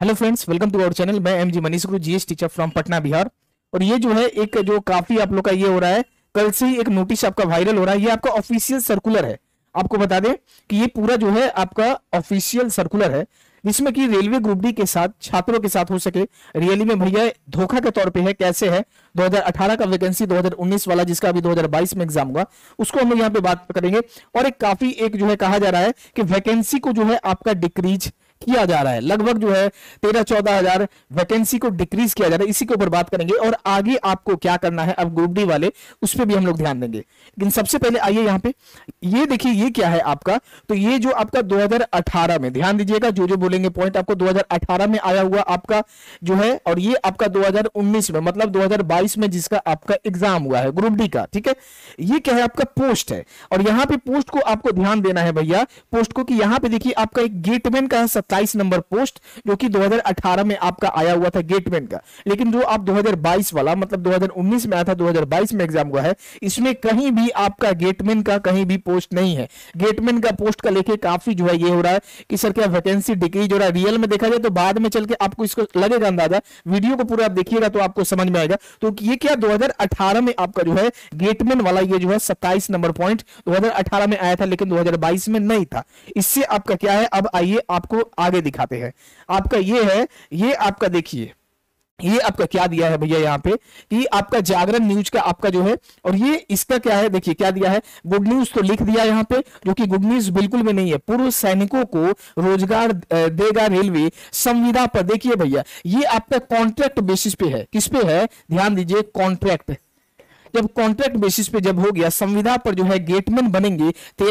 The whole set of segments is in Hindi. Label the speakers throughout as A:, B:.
A: Hello friends, welcome to our channel. मैं MG Manish Guru, GS teacher from Patna Bihar. और ये जो है एक जो काफी आप लोग का ये हो रहा है, कल से ही एक नोटिस आपका वायरल हो रहा है। ये आपका ऑफिशियल सर्कुलर है। आपको बता दें कि ये पूरा जो है आपका ऑफिशियल सर्कुलर है, जिसमें कि रेलवे ग्रुप डी के साथ छात्रों के साथ हो सके रियली में भैया धोखा के तौर पे है। कैसे है 2018 का वैकेंसी 2019 वाला, जिसका अभी 2022 में एग्जाम हुआ, उसको हम लोग यहाँ पे बात करेंगे। और एक काफी एक जो है कहा जा रहा है कि वैकेंसी को जो है आपका डिक्रीज किया जा रहा है। लगभग जो है 13-14 हजार वैकेंसी को डिक्रीज किया जा रहा है। इसी के ऊपर बात करेंगे और आगे आपको क्या करना है अब ग्रुप डी वाले, उस पर भी हम लोग ध्यान देंगे। लेकिन सबसे पहले आइए यहाँ पे ये देखिए ये क्या है आपका। तो ये जो आपका 2018 में, ध्यान दीजिएगा जो जो बोलेंगे पॉइंट, आपको 2018 में आया हुआ आपका जो है, और ये आपका 2019 में मतलब 2022 में जिसका आपका एग्जाम हुआ है ग्रुप डी का। ठीक है, ये क्या है आपका पोस्ट है। और यहाँ पे पोस्ट को आपको ध्यान देना है भैया, पोस्ट को, कि यहाँ पे देखिए आपका एक गेटमैन का 27 नंबर पोस्ट, जो कि 2018 में आपका आया हुआ था गेटमैन का। लेकिन जो आप 2022 वाला मतलब 2019 में आया था, 2022 में एग्जाम हुआ है, इसमें कहीं भी आपका गेटमैन का कहीं भी पोस्ट नहीं है। गेटमैन का पोस्ट का लेके काफी जो है ये हो रहा है कि सर क्या वैकेंसी डिक्रीज हो रहा है। रियल में देखा जाए तो बाद में चल के आपको इसको लगेगा अंदाजा, वीडियो को पूरा आप देखिएगा तो आपको समझ में आएगा। तो ये क्या 2018 में आपका जो है गेटमैन वाला ये जो है 27 नंबर पॉइंट 2018 में आया था, लेकिन 2022 में नहीं था। इससे आपका क्या है, अब आइए आपको आगे दिखाते हैं। आपका ये है, ये आपका देखिए ये आपका क्या दिया है भैया यहाँ पे कि आपका जागरण न्यूज का आपका जो है, और ये इसका क्या है देखिए क्या दिया है, गुड न्यूज तो लिख दिया यहाँ पे, जो कि गुड न्यूज बिल्कुल भी नहीं है। पूर्व सैनिकों को रोजगार देगा रेलवे संविदा पर। देखिए भैया ये आपका कॉन्ट्रैक्ट बेसिस पे है। किस पे है, ध्यान दीजिए, कॉन्ट्रैक्ट। जब कॉन्ट्रैक्ट बेसिस पे जब हो गया, संविदा पर जो है गेटमैन बनेंगे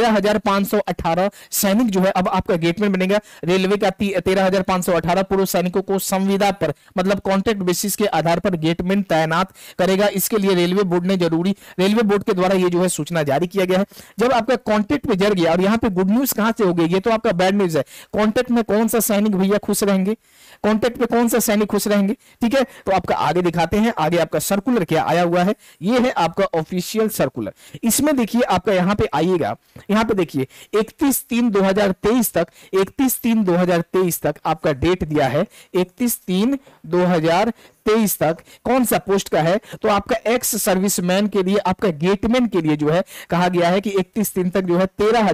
A: 13,518 सैनिक जो है अब आपका गेटमैन बनेगा रेलवे का। 13,518 पूर्व सैनिकों को संविदा पर मतलब कॉन्ट्रैक्ट बेसिस के आधार पर गेटमैन तैनात करेगा। इसके लिए रेलवे बोर्ड ने रेलवे बोर्ड के द्वारा ये जो है सूचना जारी किया गया है। जब आपका कॉन्ट्रैक्ट पे जर गया, और यहाँ पे गुड न्यूज कहां से हो गई, ये तो आपका बैड न्यूज है। कॉन्ट्रैक्ट में कौन सा सैनिक भैया खुश रहेंगे, कॉन्ट्रैक्ट पे कौन सा सैनिक खुश रहेंगे। ठीक है, तो आपका आगे दिखाते हैं, आगे आपका सर्कुलर क्या आया हुआ है। ये है आपका ऑफिशियल सर्कुलर। इसमें देखिए आपका यहां पे आइएगा, यहां पे देखिए 31/3/2023 तक, 31/3/2023 तक आपका डेट दिया है। 31/3/2023 तक कौन सा पोस्ट का है, तो आपका एक्स सर्विसमैन के लिए, आपका गेटमैन के लिए जो है कहा गया है कि 31 दिन तक जो है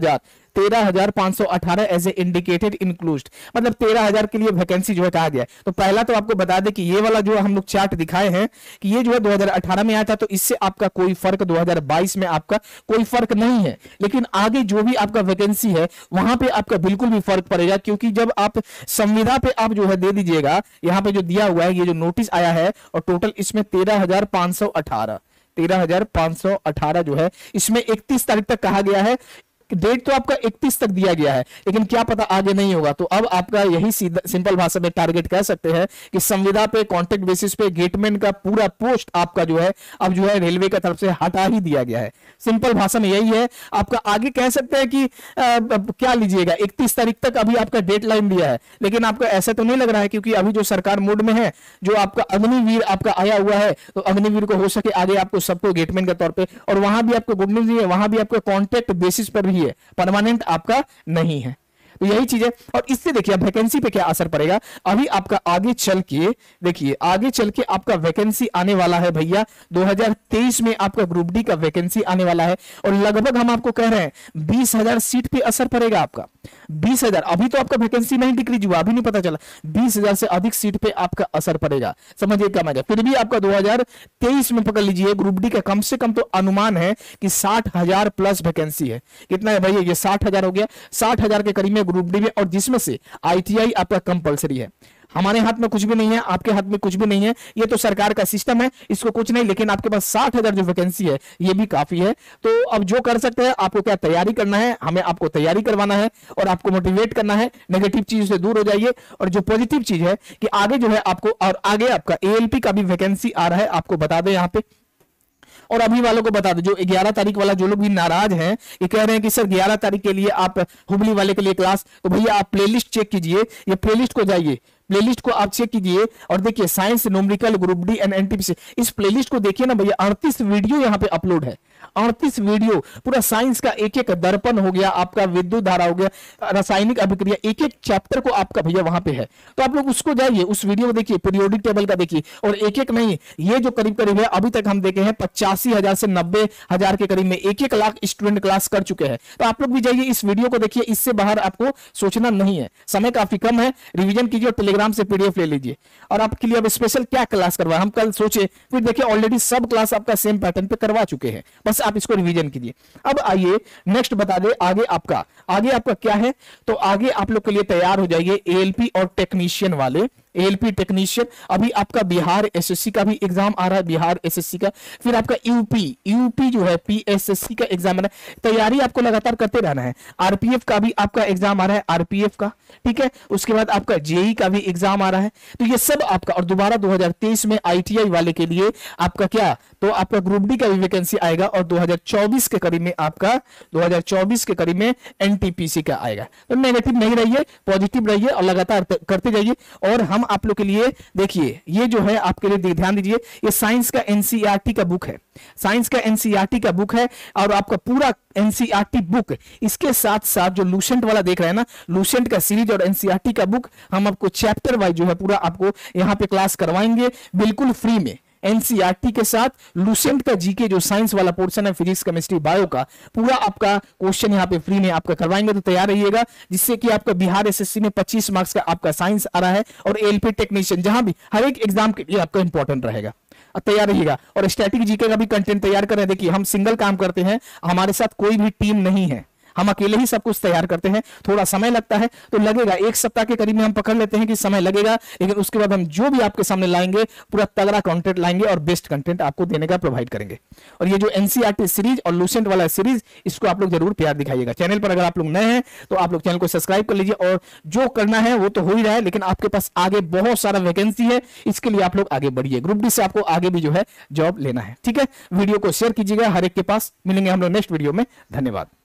A: 13,518 एज ए इंडिकेटेड इंक्लूड, मतलब 13,000 के लिए वैकेंसी जो है कहा गया है। तो पहला तो आपको बता दें कि ये वाला जो हम लोग चार्ट दिखाए हैं कि ये जो है 2018 में आया था, तो इससे आपका कोई फर्क 2022 में आपका कोई फर्क नहीं है। लेकिन आगे जो भी आपका वैकेंसी है वहां पे आपका बिल्कुल भी फर्क पड़ेगा, क्योंकि जब आप संविदा पे आप जो है दे दीजिएगा, यहां पे जो दिया हुआ है ये जो नोटिस आया है, और टोटल इसमें 13,518 जो है, इसमें 31 तारीख तक कहा गया है। डेट तो आपका 31 तक दिया गया है, लेकिन क्या पता आगे नहीं होगा। तो अब आपका यही सिंपल भाषा में टारगेट कह सकते हैं कि संविदा पे कॉन्ट्रैक्ट बेसिस पे गेटमैन का पूरा पोस्ट आपका जो है अब जो है रेलवे की तरफ से हटा ही दिया गया है। सिंपल भाषा में यही है। आपका आगे कह सकते हैं कि क्या लीजिएगा, 31 तारीख तक अभी आपका डेडलाइन दिया है, लेकिन आपको ऐसा तो नहीं लग रहा है, क्योंकि अभी जो सरकार मोड में है, जो आपका अग्निवीर आपका आया हुआ है, तो अग्निवीर को हो सके आगे आपको सबको गेटमैन के तौर पर, और वहां भी आपको गुड न्यूज नहीं है, वहां भी आपको कॉन्ट्रैक्ट बेसिस पर भी है, परमानेंट आपका नहीं है। तो यही चीज है। और इससे देखिए वैकेंसी पे क्या असर पड़ेगा, अभी आपका आगे चल के देखिए, आगे चल के आपका वैकेंसी आने वाला है भैया 2023 में आपका ग्रुप डी का वैकेंसी आने वाला है, और लगभग हम आपको कह रहे हैं 20,000 सीट पे असर पड़ेगा आपका। 20,000, अभी तो आपका वैकेंसी नहीं डिक्रीज हुआ, अभी नहीं पता चला, 20,000 से अधिक सीट पे आपका असर पड़ेगा। समझिए क्या मजा। फिर भी आपका 2023 में पकड़ लीजिए ग्रुप डी का कम से कम तो अनुमान है कि 60,000 प्लस वैकेंसी है। कितना है भैया, ये 60,000 हो गया, 60,000 के करीब में ग्रुप डी में, और जिसमें से आईटीआई आपका कंपलसरी है। हमारे हाथ में कुछ भी नहीं है, आपके हाथ में कुछ भी नहीं है, ये तो सरकार का सिस्टम है, इसको कुछ नहीं। लेकिन आपके पास 60,000 जो वैकेंसी है ये भी काफी है। तो अब जो कर सकते हैं, आपको क्या तैयारी करना है, हमें आपको तैयारी करवाना है और आपको मोटिवेट करना है। नेगेटिव चीज से दूर हो जाइए, और जो पॉजिटिव चीज है कि आगे जो है आपको, और आगे आपका एएलपी का भी वैकेंसी आ रहा है, आपको बता दें यहाँ पे। और अभी वालों को बता दो, जो 11 तारीख वाला, जो लोग भी नाराज हैं, ये कह रहे हैं कि सर 11 तारीख के लिए आप हुबली वाले के लिए क्लास, तो भैया आप प्लेलिस्ट चेक कीजिए, ये प्लेलिस्ट को जाइए, प्लेलिस्ट को आप चेक कीजिए और देखिए science, numerical, group D and NTPC, इस प्लेलिस्ट को देखिए ना भैया, 38 वीडियो यहाँ पे अपलोड है, 38 वीडियो, पूरा साइंस का एक एक दर्पण हो गया, आपका विद्युत धारा हो गया, रासायनिक अभिक्रिया, एक एक चैप्टर को आपका भैया वहां पे है। तो आप लोग उसको जाइए, उस वीडियो को देखिए, पीरियोडिक टेबल का देखिए, और एक एक नहीं, ये जो करीब करीब है अभी तक हम देखे हैं 85,000 से 90,000 के करीब में 1-1 लाख स्टूडेंट क्लास कर चुके हैं। तो आप लोग भी जाइए इस वीडियो को देखिए, इससे बाहर आपको सोचना नहीं है, समय काफी कम है, रिवीजन कीजिए और टेलीग्राम से पीडीएफ ले लीजिए। और आपके लिए अब स्पेशल क्या क्लास करवाए, हम कल सोचे, फिर देखिए ऑलरेडी सब क्लास आपका सेम पैटर्न पे करवा चुके हैं, बस आप इसको रिवीजन कीजिए। अब आइए नेक्स्ट बता दे आगे आपका क्या है। तो आगे आप लोग के लिए तैयार हो जाइए एएलपी और टेक्नीशियन वाले, एएलपी टेक्नीशियन, अभी आपका बिहार एसएससी का भी एग्जाम आ रहा है, बिहार एसएससी का, फिर आपका यूपी जो है पीएसएससी का एग्जाम आ रहा है, तैयारी आपको लगातार करते रहना है। आरपीएफ का भी आपका एग्जाम आ रहा है, आरपीएफ का, ठीक है, उसके बाद आपका जेई का भी एग्जाम आ रहा है। तो ये सब आपका, और दोबारा 2023 में आईटीआई वाले के लिए आपका क्या, तो आपका ग्रुप डी का भी वैकेंसी आएगा, और 2024 के करीब में आपका 2024 के करीब में एनटीपीसी का आएगा। तो नेगेटिव नहीं रहिए, पॉजिटिव रहिए और लगातार करते जाइए। और हम आप लोग के लिए देखिए, ये जो है आपके लिए ध्यान दीजिए, ये साइंस का एनसीईआरटी का बुक है, साइंस का एनसीईआरटी का बुक है, और आपका पूरा एनसीईआरटी बुक, इसके साथ साथ जो लूसेंट वाला देख रहे हैं ना, लूसेंट का सीरीज और एनसीईआरटी का बुक, हम आपको चैप्टर वाइज जो है पूरा आपको यहाँ पे क्लास करवाएंगे बिल्कुल फ्री में। एनसीईआरटी के साथ लूसेंट का जीके जो साइंस वाला पोर्शन है, फिजिक्स, केमिस्ट्री, बायो का पूरा आपका क्वेश्चन यहाँ पे फ्री में आपका करवाएंगे। तो तैयार रहिएगा, जिससे कि आपका बिहार एसएससी में 25 मार्क्स का आपका साइंस आ रहा है, और एएलपी टेक्नीशियन जहां भी हर एक एग्जाम के लिए आपका इंपॉर्टेंट रहेगा, तैयार रहिएगा। और स्टैटिक जीके का भी कंटेंट तैयार कर रहे हैं। देखिए हम सिंगल काम करते हैं, हमारे साथ कोई भी टीम नहीं है, हम अकेले ही सब कुछ तैयार करते हैं, थोड़ा समय लगता है, तो लगेगा 1 सप्ताह के करीब में हम पकड़ लेते हैं कि समय लगेगा, लेकिन उसके बाद हम जो भी आपके सामने लाएंगे पूरा तगड़ा कंटेंट लाएंगे और बेस्ट कंटेंट आपको देने का प्रोवाइड करेंगे। और ये जो एनसीईआरटी सीरीज और लूसेंट वाला सीरीज, इसको आप लोग जरूर प्यार दिखाइएगा। चैनल पर अगर आप लोग नए हैं तो आप लोग चैनल को सब्सक्राइब कर लीजिए, और जो करना है वो तो हो ही रहा है, लेकिन आपके पास आगे बहुत सारा वैकेंसी है, इसके लिए आप लोग आगे बढ़िए। ग्रुप डी से आपको आगे भी जो है जॉब लेना है, ठीक है। वीडियो को शेयर कीजिएगा हर एक के पास। मिलेंगे हम लोग नेक्स्ट वीडियो में, धन्यवाद।